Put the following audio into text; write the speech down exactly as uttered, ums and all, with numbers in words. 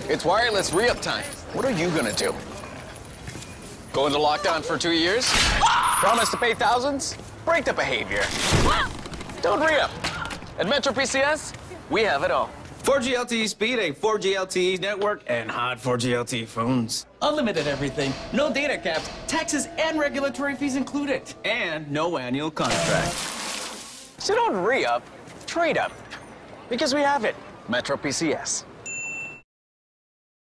It's wireless re-up time. What are you gonna do? Go into lockdown for two years? Promise to pay thousands? Break the behavior. Don't re-up. At Metro P C S, we have it all. four G L T E speed, a four G L T E network, and hot four G L T E phones. Unlimited everything, no data caps, taxes and regulatory fees included. And no annual contract. So don't re-up, trade up. Because we have it. Metro P C S.